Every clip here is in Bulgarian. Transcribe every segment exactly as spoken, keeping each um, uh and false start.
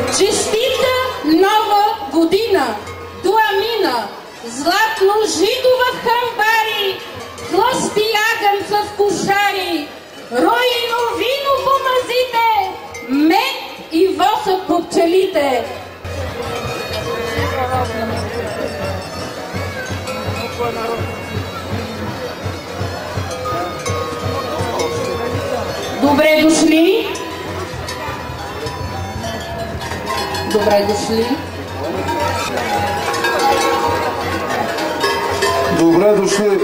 Честита нова година! Дуамина, златно жито в хамбари, тлъсти ягън с кошари, роино вино по мазите, мед и восък по пчелите. Добре дошли! Добре дошли! Добре дошли!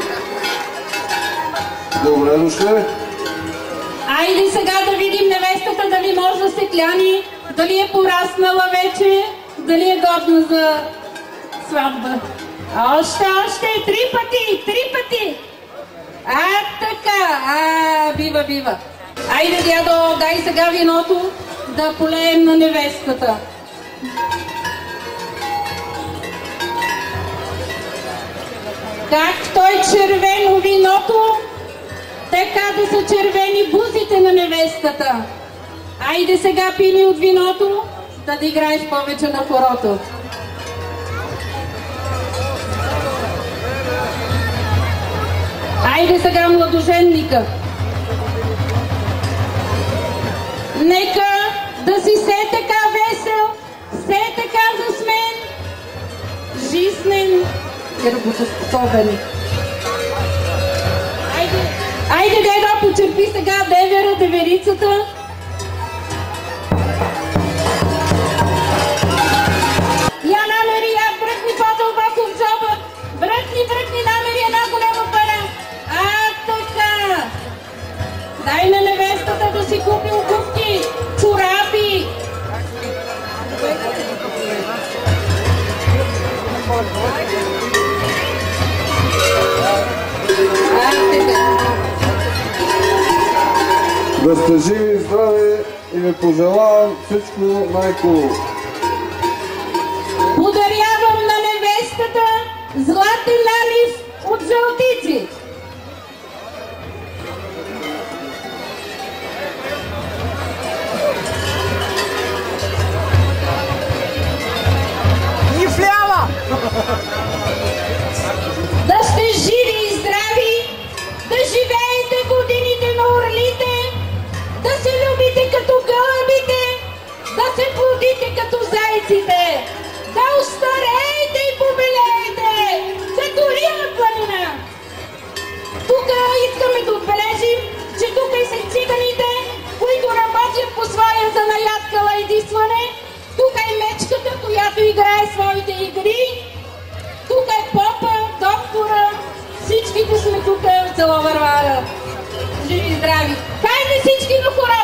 Добре дошли! Айде сега да видим невестата дали може да се кляни, дали е пораснала вече, дали е годна за сватба. Още, още, три пъти, три пъти! А, така, а, бива, бива. Айде, дядо, дай сега виното да полеем на невестата. Както е червено виното, така да са червени бузите на невестата. Айде сега пили от виното, да да играеш повече на хорото. Айде сега младоженника. Нека да си се така весел, се така засмен, жизнен и работоспособен. Айде, айде деда, почерпи сега девера, деверицата. Я намери, я бръкни по-дълбоко в джоба. Бръкни, бръкни, намери една голяма пара. А, така. Дай на невестата да си купи обувки, чорапи. Да сте живи и здрави и ви пожелавам всичко най-хубаво. Подарявам на невестата златен налив от жълтици. И влява! Да сте живи и здрави, да живеете годините на орлите, да се любите като гълъбите, да се плодите като зайците, да остареете и побелеете, като Рила планина. Тук искаме да отбележим, че тук и са циганите, които работят по своя занаят калайдисване. Тук е мечката, която играе своите игри. Тук е попа, доктора. Всичките сме тук в цела Варвара. Живи и здрави! Хайде всички на хора!